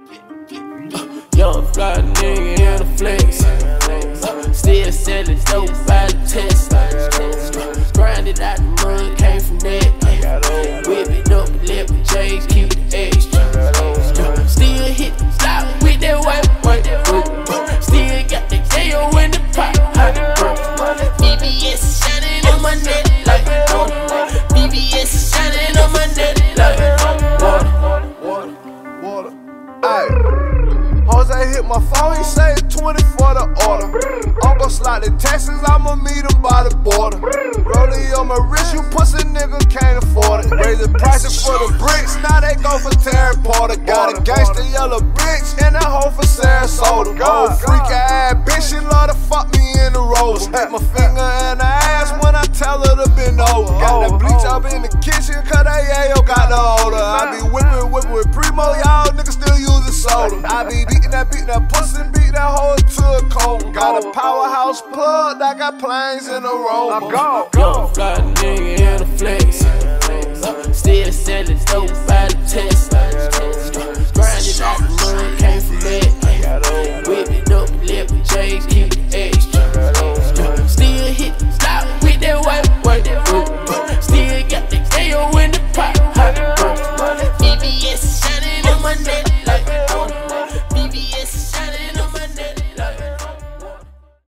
Young fly nigga in a flex. Still selling dope by the test. Grinded out the mud, came from that. Whip it up, let me change, keep it extra. Still hit the stop with that white. Still got the KO in the pot. BBS shining on my neck like BBS shining on my neck like water. Ayy. Jose hit my phone, he say it's 20 for the order. I'm gon' slide the taxes, I'ma meet him by the border. Rollie on my wrist, you pussy nigga can't afford it. Raise the prices for the bricks, now they go for Terry Porter. Got a gangsta yellow bitch and a hoe for Sarasota. Old freak ass bitch, she love to fuck me in the rose. Hit my finger in the ass when I tell her to bend over. Got that bleach up in the kitchen, cause that yayo got the odor. I be whippin' with Primo, y'all niggas still using soda. I be beat that pussy, beat that hoe to a cold. Got a powerhouse plug, I got planes in a row. Young fly nigga in a flex. Still selling dope by the test. Grinded out the mud, came from that.